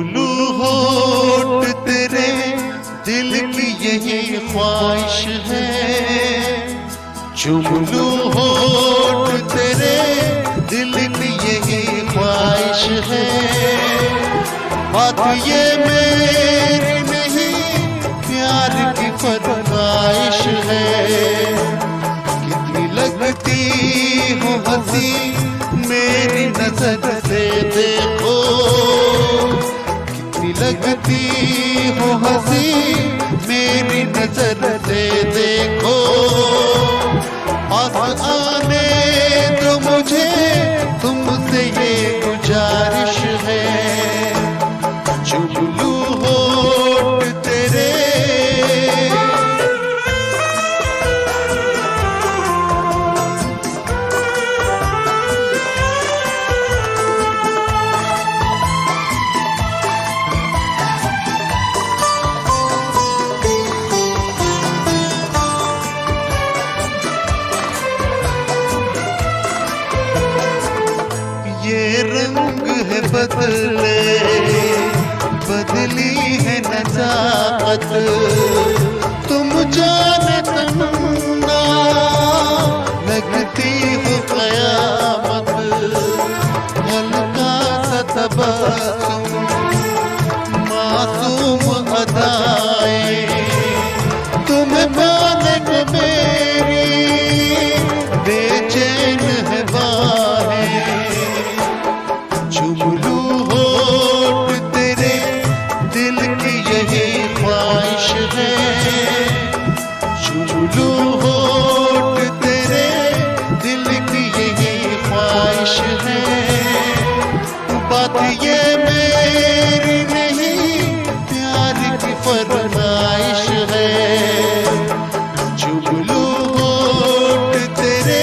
चुमलू होठ तेरे दिल की यही ख्वाहिश है, चुमलू होठ तेरे दिल की यही ख्वाहिश है। बात ये मेरी नहीं प्यार की फरमाइश है। कितनी लगती हो हंसी मेरी नजर से देखो, कितनी लगती हो हंसी मेरी नजर से देखो। पास आने दो मुझे तुमसे ये गुजारिश है, चुमलू होठ तेरे। ये रंग है बदले बदली है नजाकत, तुम जाने तमन्ना लगती हो कयामत। हल्का सा तबस्सुम मासूम अदाएं तुम्हें पाने को मेरी बेचैन है बाहें। चुमलू होठ तेरे दिल की यही ख्वाहिश है, चुमलू होठ तेरे दिल की यही ख्वाहिश है। बात ये मेरी नहीं प्यार की फरमाइश है, चुमलू होठ तेरे।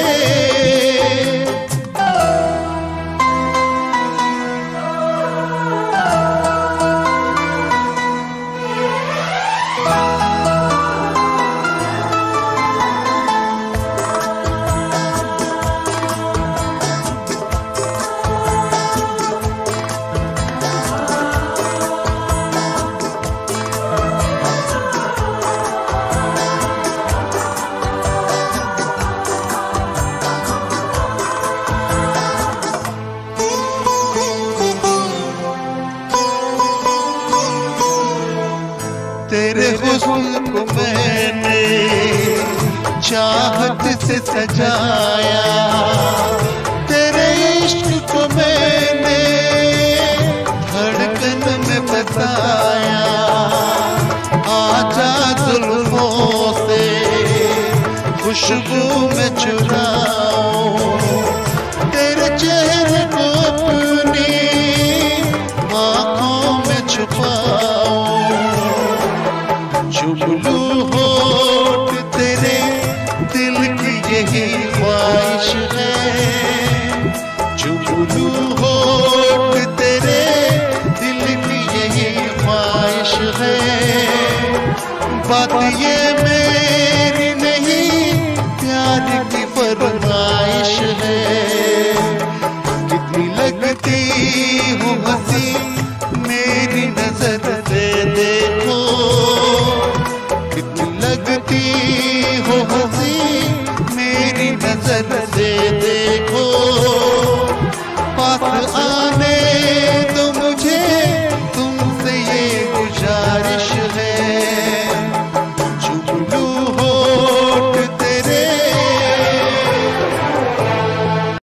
तेरे हुस्न को मैंने चाहत से सजाया, तेरे इश्क को मैंने धड़कन में बसाया। आजा जुल्फों से खुशबू में चुराऊं, तेरे चेहरे को अपनी आँखों में छुपाऊं। चुमलू होठ तेरे दिल की यही ख्वाहिश है, चुमलू होठ तेरे दिल की यही ख्वाहिश है। बात ये मेरी नहीं प्यार की फरमाइश है। कितनी लगती हो हंसी मेरी नजर से देखो, लगती हो हंसी मेरी नजर से देखो। पास आने